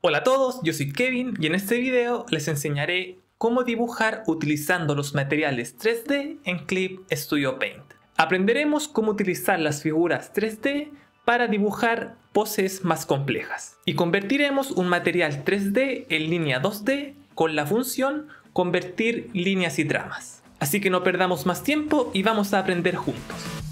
Hola a todos, yo soy Kevin y en este video les enseñaré cómo dibujar utilizando los materiales 3D en Clip Studio Paint. Aprenderemos cómo utilizar las figuras 3D para dibujar poses más complejas y convertiremos un material 3D en línea 2D con la función convertir líneas y tramas. Así que no perdamos más tiempo y vamos a aprender juntos.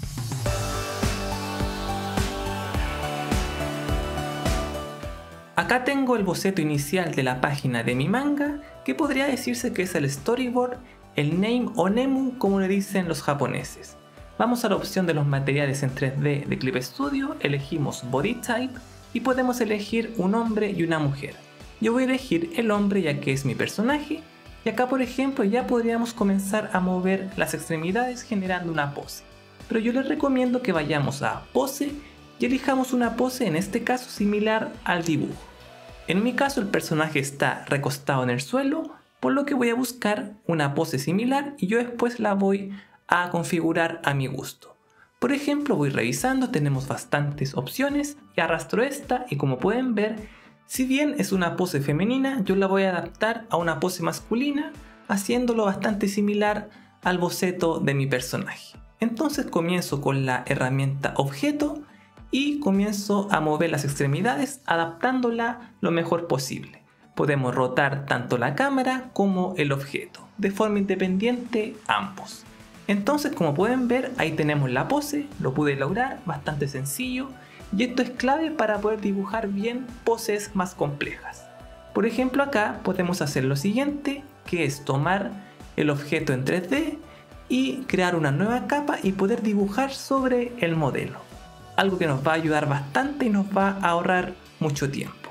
Acá tengo el boceto inicial de la página de mi manga, que podría decirse que es el storyboard, el name o nemu como le dicen los japoneses. Vamos a la opción de los materiales en 3D de Clip Studio, elegimos Body Type y podemos elegir un hombre y una mujer. Yo voy a elegir el hombre ya que es mi personaje y acá por ejemplo ya podríamos comenzar a mover las extremidades generando una pose. Pero yo les recomiendo que vayamos a pose y elijamos una pose en este caso similar al dibujo. En mi caso el personaje está recostado en el suelo, por lo que voy a buscar una pose similar y yo después la voy a configurar a mi gusto. Por ejemplo, voy revisando, tenemos bastantes opciones y arrastro esta y como pueden ver, si bien es una pose femenina, yo la voy a adaptar a una pose masculina, haciéndolo bastante similar al boceto de mi personaje. Entonces comienzo con la herramienta objeto y comienzo a mover las extremidades adaptándola lo mejor posible. Podemos rotar tanto la cámara como el objeto, de forma independiente ambos. Entonces como pueden ver ahí tenemos la pose, lo pude lograr, bastante sencillo y esto es clave para poder dibujar bien poses más complejas. Por ejemplo acá podemos hacer lo siguiente, que es tomar el objeto en 3D y crear una nueva capa y poder dibujar sobre el modelo. Algo que nos va a ayudar bastante y nos va a ahorrar mucho tiempo.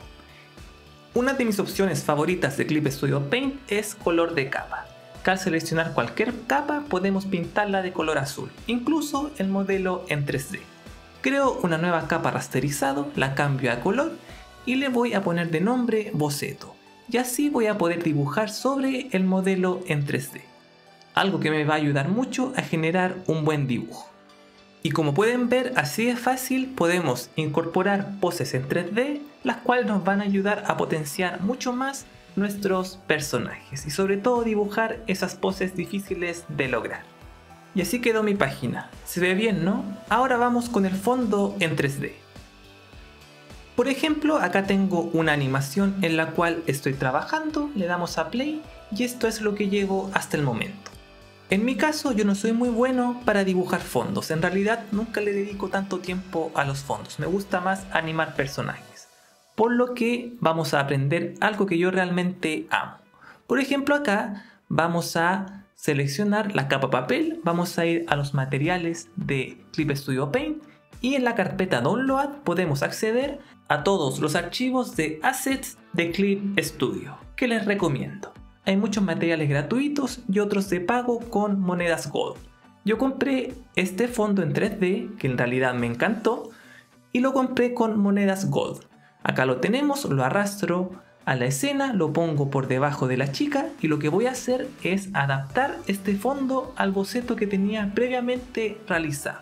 Una de mis opciones favoritas de Clip Studio Paint es color de capa. Al seleccionar cualquier capa podemos pintarla de color azul, incluso el modelo en 3D. Creo una nueva capa rasterizado, la cambio a color y le voy a poner de nombre boceto. Y así voy a poder dibujar sobre el modelo en 3D. Algo que me va a ayudar mucho a generar un buen dibujo. Y como pueden ver, así de fácil podemos incorporar poses en 3D, las cuales nos van a ayudar a potenciar mucho más nuestros personajes y sobre todo dibujar esas poses difíciles de lograr. Y así quedó mi página. Se ve bien, ¿no? Ahora vamos con el fondo en 3D. Por ejemplo, acá tengo una animación en la cual estoy trabajando, le damos a play y esto es lo que llevo hasta el momento. En mi caso yo no soy muy bueno para dibujar fondos, en realidad nunca le dedico tanto tiempo a los fondos, me gusta más animar personajes, por lo que vamos a aprender algo que yo realmente amo. Por ejemplo acá vamos a seleccionar la capa papel, vamos a ir a los materiales de Clip Studio Paint y en la carpeta Download podemos acceder a todos los archivos de assets de Clip Studio, que les recomiendo. Hay muchos materiales gratuitos y otros de pago con monedas Gold. Yo compré este fondo en 3D, que en realidad me encantó, y lo compré con monedas Gold. Acá lo tenemos, lo arrastro a la escena, lo pongo por debajo de la chica y lo que voy a hacer es adaptar este fondo al boceto que tenía previamente realizado.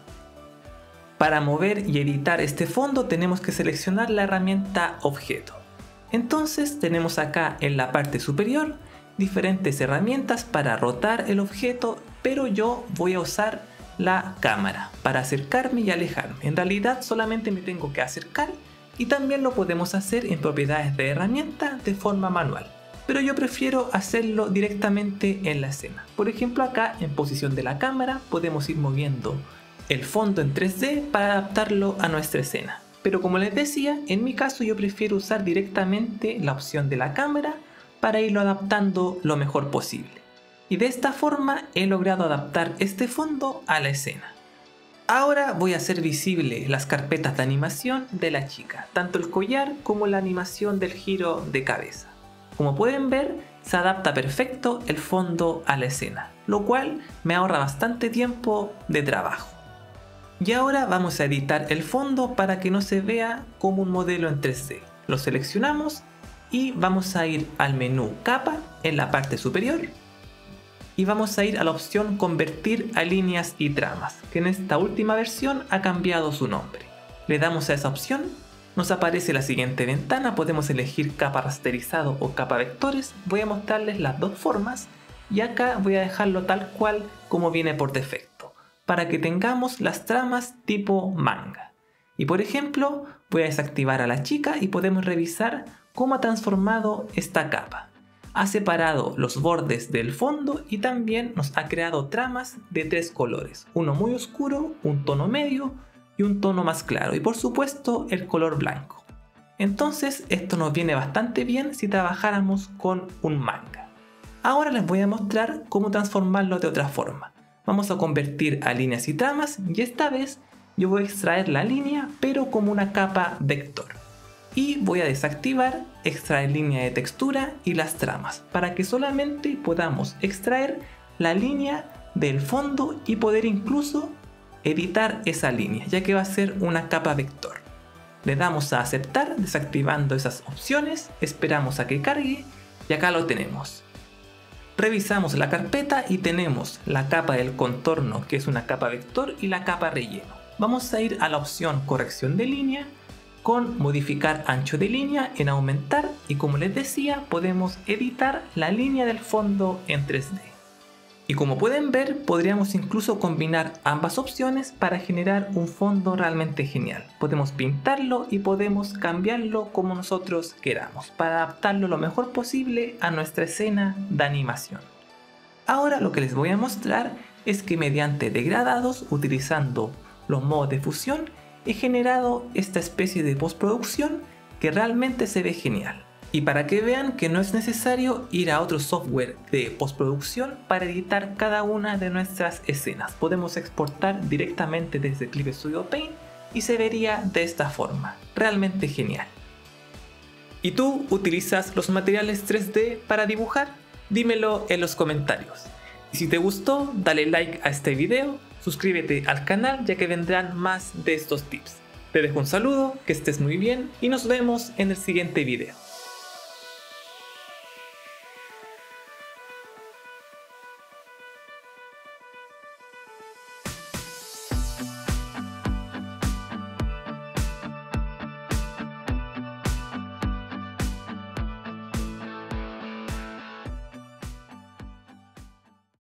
Para mover y editar este fondo tenemos que seleccionar la herramienta objeto. Entonces tenemos acá en la parte superior diferentes herramientas para rotar el objeto, pero yo voy a usar la cámara para acercarme y alejarme. En realidad solamente me tengo que acercar y también lo podemos hacer en propiedades de herramienta de forma manual, pero yo prefiero hacerlo directamente en la escena. Por ejemplo acá en posición de la cámara podemos ir moviendo el fondo en 3D para adaptarlo a nuestra escena, pero como les decía, en mi caso yo prefiero usar directamente la opción de la cámara para irlo adaptando lo mejor posible. Y de esta forma he logrado adaptar este fondo a la escena. Ahora voy a hacer visible las carpetas de animación de la chica, tanto el collar como la animación del giro de cabeza. Como pueden ver, se adapta perfecto el fondo a la escena, lo cual me ahorra bastante tiempo de trabajo. Y ahora vamos a editar el fondo para que no se vea como un modelo en 3D. Lo seleccionamos y vamos a ir al menú capa en la parte superior y vamos a ir a la opción convertir a líneas y tramas, que en esta última versión ha cambiado su nombre. Le damos a esa opción Nos aparece la siguiente ventana, podemos elegir capa rasterizado o capa vectores. Voy a mostrarles las dos formas y acá voy a dejarlo tal cual como viene por defecto, para que tengamos las tramas tipo manga. Y por ejemplo, voy a desactivar a la chica y podemos revisar cómo ha transformado esta capa. Ha separado los bordes del fondo y también nos ha creado tramas de 3 colores, uno muy oscuro, un tono medio y un tono más claro, y por supuesto el color blanco. Entonces esto nos viene bastante bien si trabajáramos con un manga. Ahora les voy a mostrar cómo transformarlo de otra forma. Vamos a convertir a líneas y tramas y esta vez yo voy a extraer la línea pero como una capa vector. Y voy a desactivar extraer línea de textura y las tramas para que solamente podamos extraer la línea del fondo y poder incluso editar esa línea, ya que va a ser una capa vector. Le damos a aceptar desactivando esas opciones, esperamos a que cargue y acá lo tenemos. Revisamos la carpeta y tenemos la capa del contorno, que es una capa vector, y la capa relleno. Vamos a ir a la opción corrección de línea con modificar ancho de línea en aumentar y como les decía podemos editar la línea del fondo en 3D. Y como pueden ver podríamos incluso combinar ambas opciones para generar un fondo realmente genial. Podemos pintarlo y podemos cambiarlo como nosotros queramos para adaptarlo lo mejor posible a nuestra escena de animación. Ahora lo que les voy a mostrar es que mediante degradados utilizando los modos de fusión he generado esta especie de postproducción que realmente se ve genial. Y para que vean que no es necesario ir a otro software de postproducción para editar cada una de nuestras escenas. Podemos exportar directamente desde Clip Studio Paint y se vería de esta forma. Realmente genial. ¿Y tú utilizas los materiales 3D para dibujar? Dímelo en los comentarios. Y si te gustó, dale like a este video, suscríbete al canal ya que vendrán más de estos tips. Te dejo un saludo, que estés muy bien y nos vemos en el siguiente video.